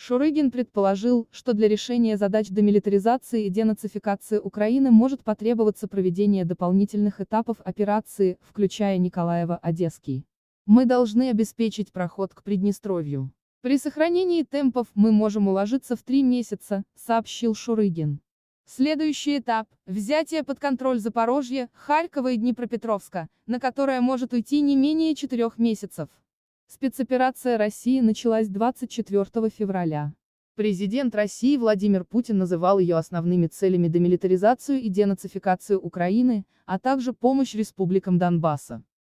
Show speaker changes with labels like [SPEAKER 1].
[SPEAKER 1] Шурыгин предположил, что для решения задач демилитаризации и денацификации Украины может потребоваться проведение дополнительных этапов операции, включая Николаево-Одесский. Мы должны обеспечить проход к Приднестровью. При сохранении темпов мы можем уложиться в 3 месяца, сообщил Шурыгин. Следующий этап – взятие под контроль Запорожья, Харькова и Днепропетровска, на которое может уйти не менее 4 месяцев. Спецоперация России началась 24 февраля. Президент России Владимир Путин называл ее основными целями демилитаризацию и денацификацию Украины, а также помощь республикам Донбасса.